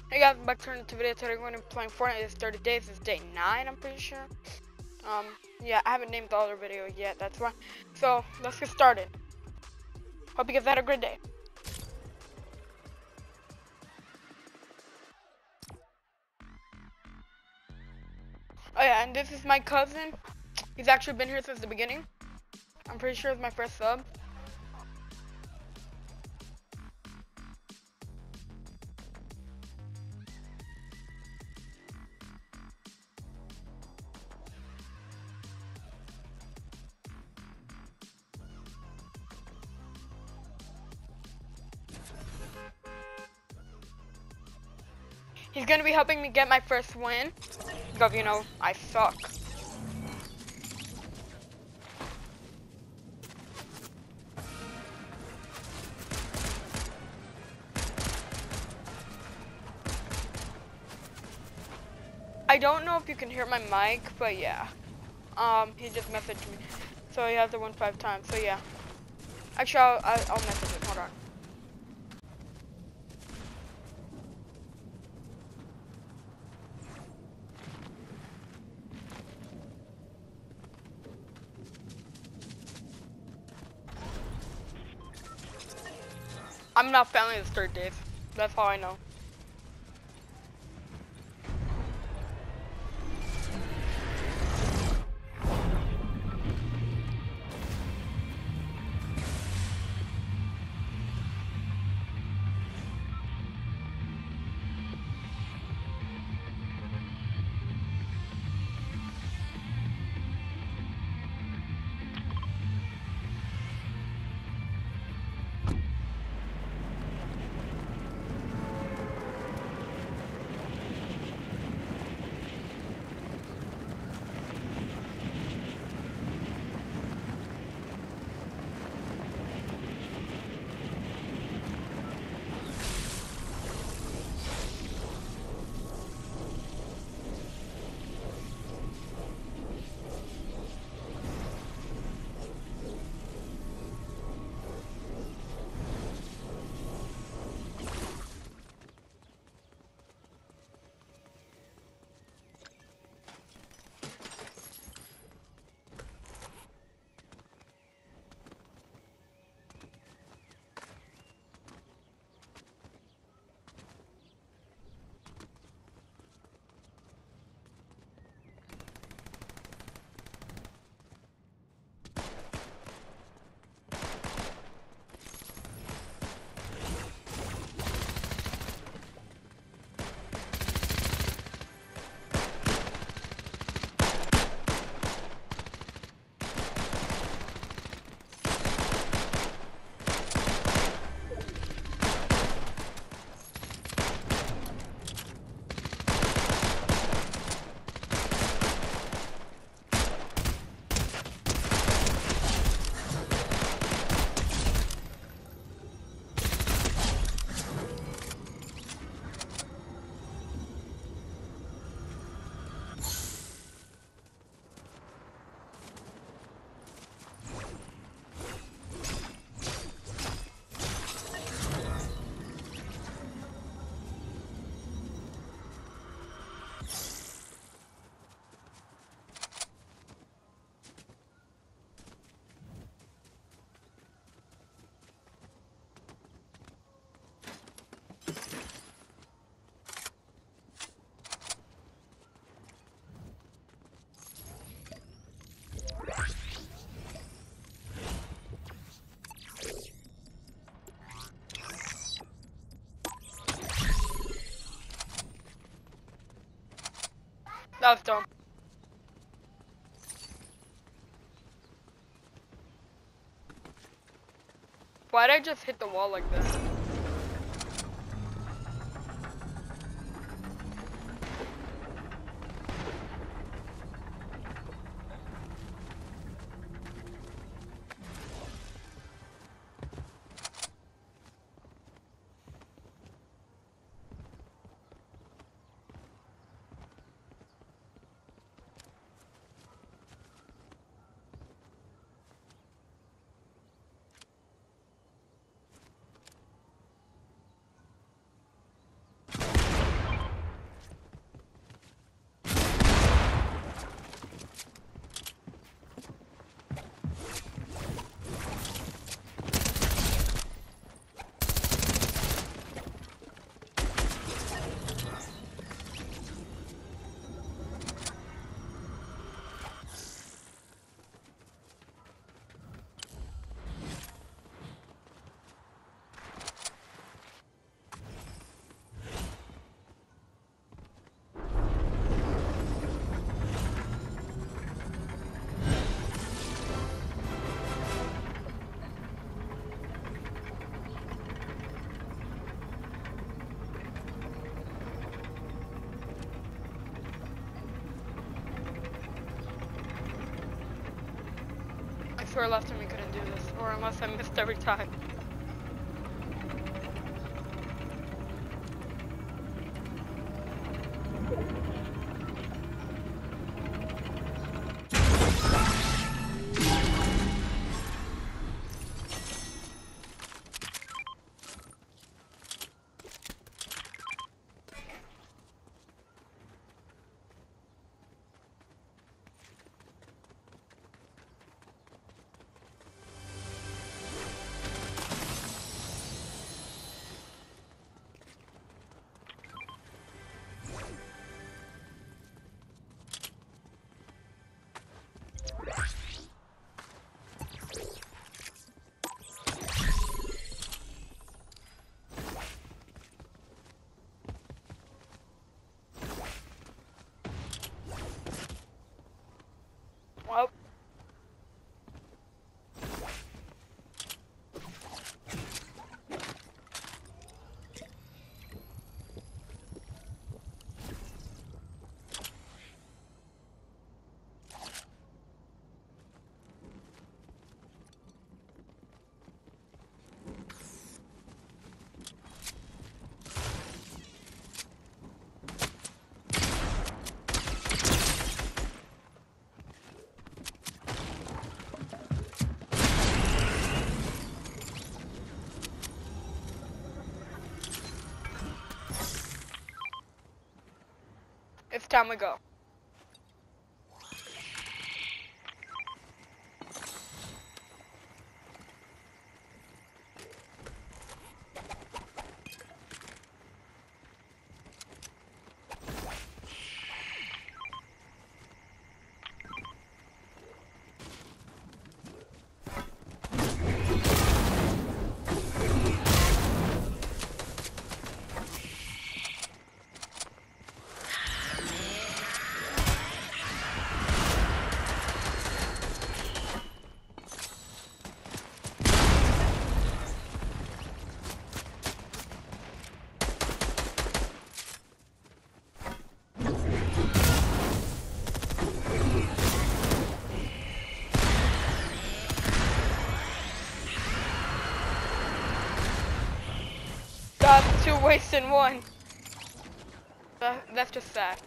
Hey guys, back to another video. Today we're going to be playing Fortnite. It's 30 days. It's day 9, I'm pretty sure. Yeah, I haven't named the other video yet. That's why. So let's get started. Hope you guys had a great day. Oh yeah, and this is my cousin. He's actually been here since the beginning. I'm pretty sure it's my first sub. He's gonna be helping me get my first win. Because, you know, I suck. I don't know if you can hear my mic, but yeah. He just messaged me. So he has to win 5 times, so yeah. Actually, I'll message him, hold on. I'm not failing this 3rd days. That's all I know. That was dumb. Why'd I just hit the wall like that? swear last time we couldn't do this, or unless I missed every time. Well. It's time we go. That's 2 wastes in 1. That's just sad.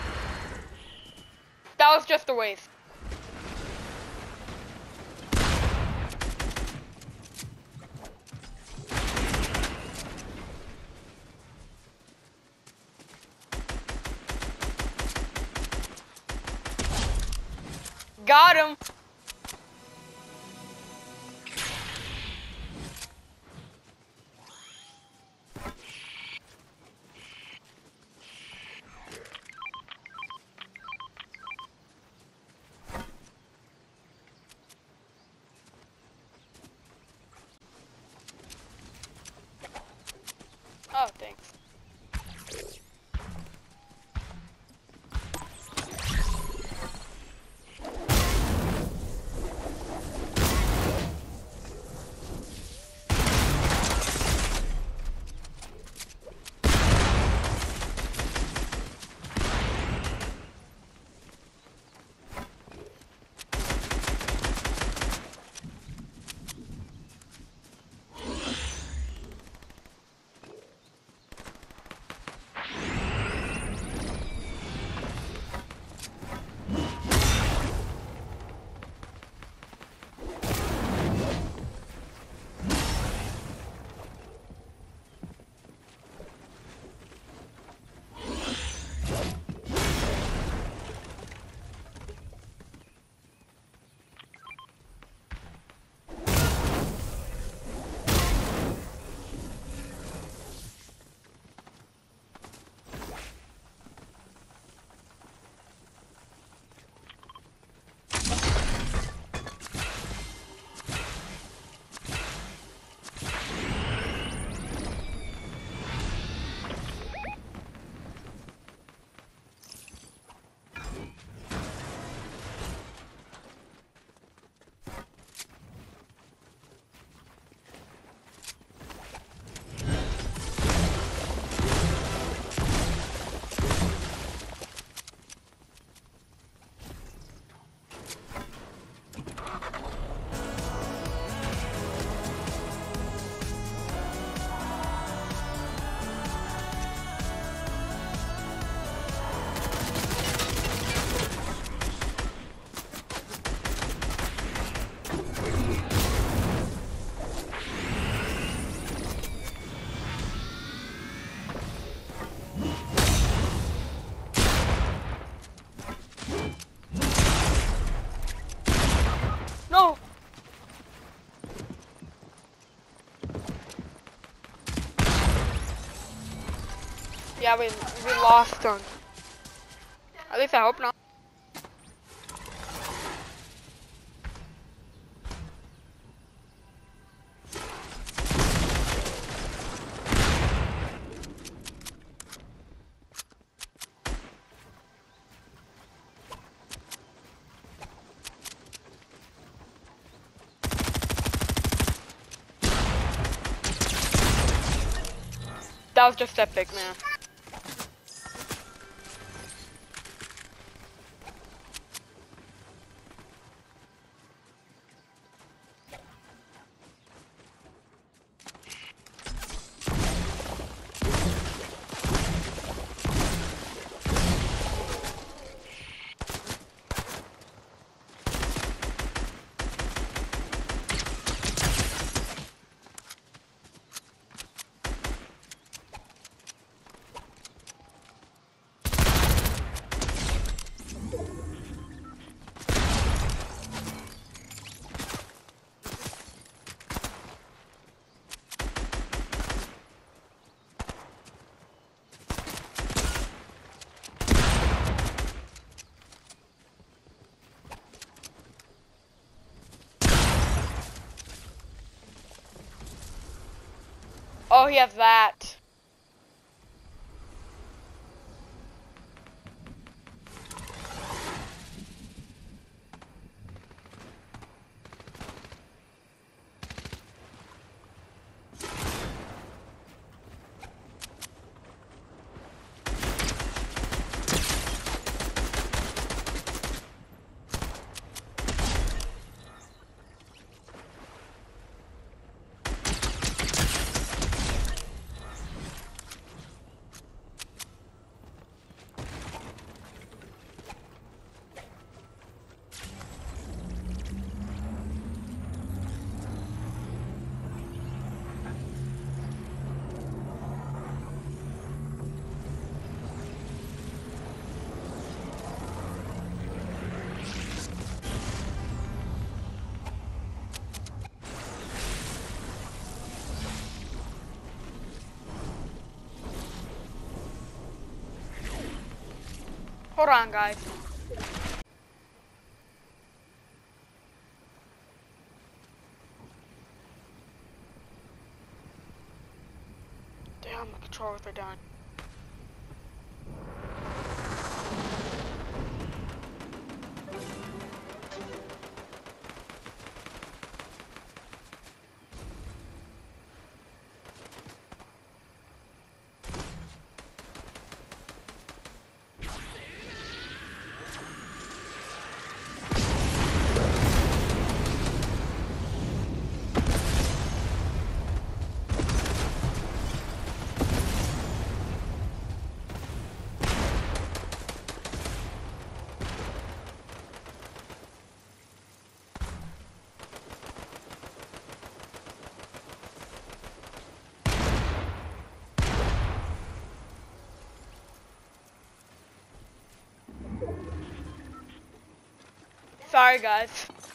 That was just a waste. Got him. Oh, thanks. No. Yeah, we lost them. At least I hope not. That was just epic, man. Oh, he has that. Hold on, guys. Damn, the controllers are done. Sorry, guys.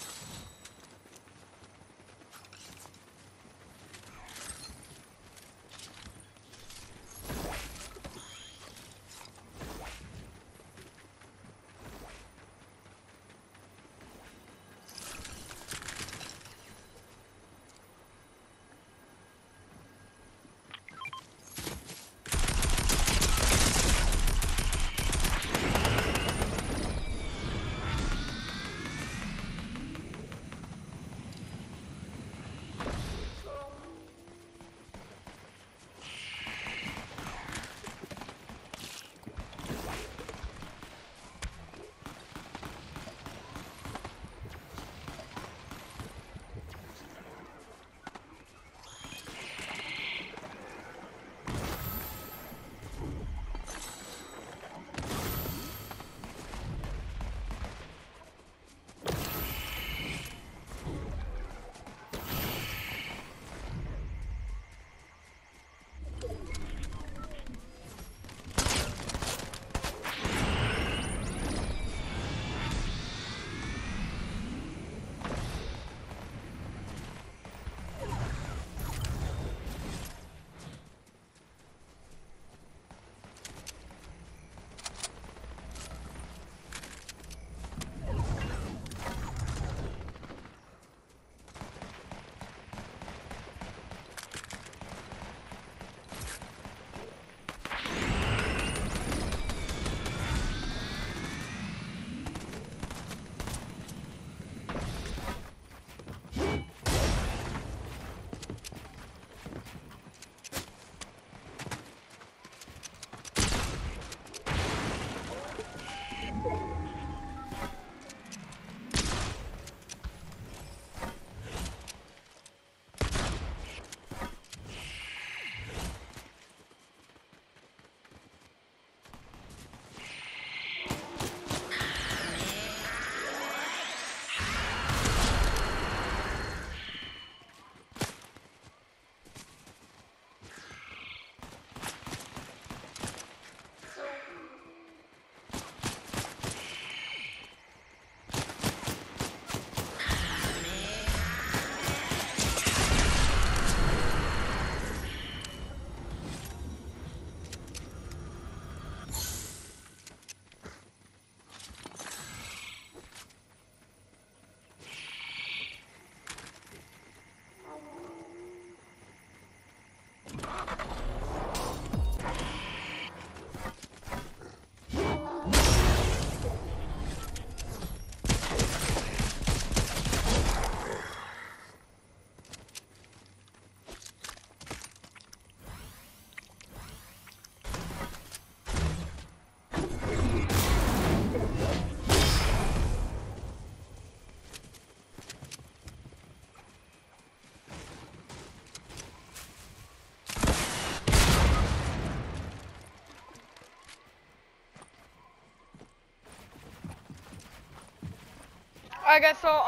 Alright, guys, so,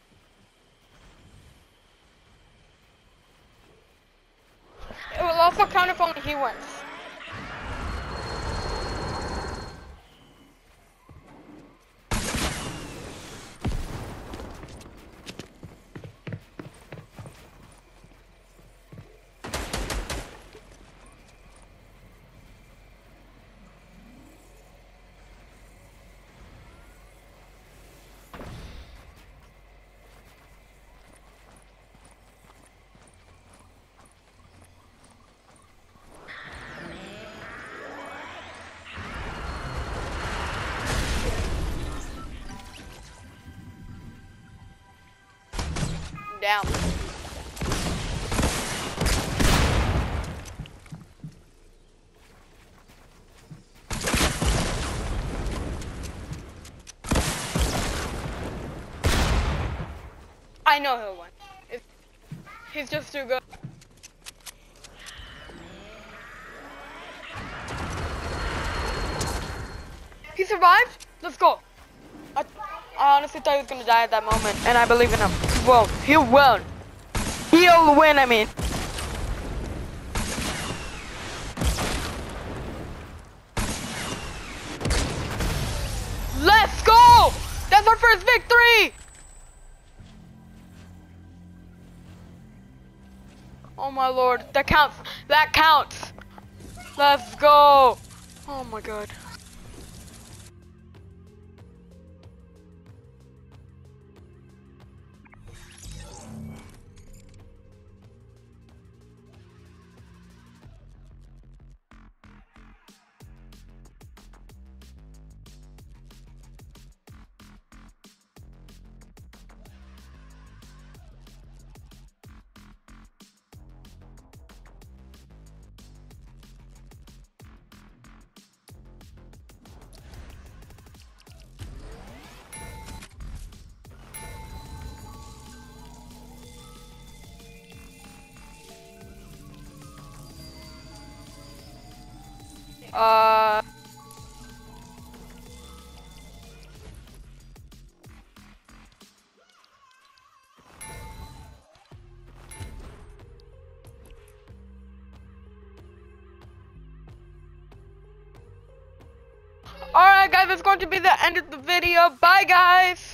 it will also count if only he wins. down. I know he'll win. He's just too good. He survived? Let's go. I honestly thought he was gonna die at that moment, and I believe in him. He will. He'll win. He'll win, I mean. Let's go! That's our first victory! Oh my lord, that counts. That counts. Let's go. Oh my god. Alright guys, that's going to be the end of the video. Bye guys!